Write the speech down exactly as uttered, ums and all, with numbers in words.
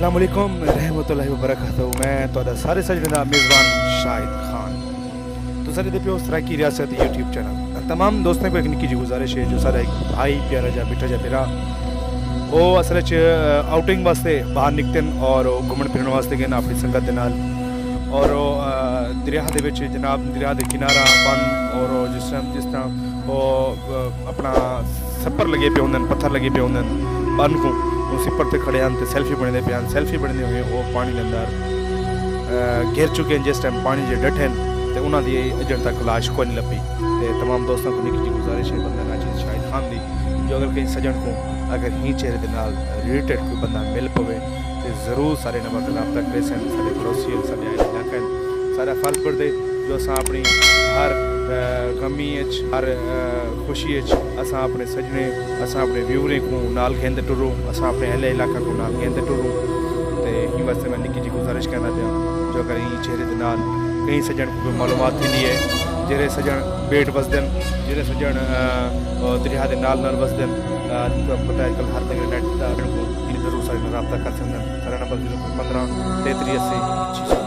अस्सलाम वालेकुम रहमतुल्लाहि व बरकातहू। मैं तो सारे सजने का मेज़बान शाहिद खान तो सारे दे पियो सराकी रियासत यूट्यूब चैनल तमाम दोस्तों को एक निकी जी गुजारिश है जो सारा एक भाई प्यारा जा बेटा जा मेरा वो असल आउटिंग वास्ते बाहर निकते हैं और घूमन फिरन वास्ते गए अपनी संगत के नाल और दरिया दे विच जनाब दरिया के किनारा बन और जिस टाइम जिस तरह वो अपना सप्पर लगे पे होंगे पत्थर लगे पे होंगे बन को सिपर से खड़े हैं तो सेल्फी बनते पे सेल्फी बनते हुए वो पानी के अंदर घिर चुके हैं जिस टाइम पानी जो डटे तो उन्होंने अजन तक लाश कोई नहीं लभी। तो तमाम दोस्तों को निकी जी गुजारिश है बंदा नाजिद शाहिद खान की जो अगर कहीं सजन को अगर ही चेहरे के नाल रिलेटेड कोई बंदा मिल पवे तो जरूर सारे नंबर रबता करे सन सारे पड़ोसी सारे इलाके सारा फल पड़ते जो अस अपनी हर गमी हर खुशी असा अपने सजने असा अपने व्यूवरें को नाल घेंदे टुरूं असा अपने अहले इलाका को नाल घेंदे टुरूं। तो ही वास्ते मैं निकी जी गुजारिश करना पाया जो अगर ही चेहरे के नाल कहीं सजन को कोई मालूमात थी है जेरे सजन बेट वसदन जेरे सजन दरिया के नाल नाल वसदन पता है अजकल हर जगह नेट जरूर सारे रबता कर सकते सारा नंबर जीरो पंद्रह तैंतीस अस्सी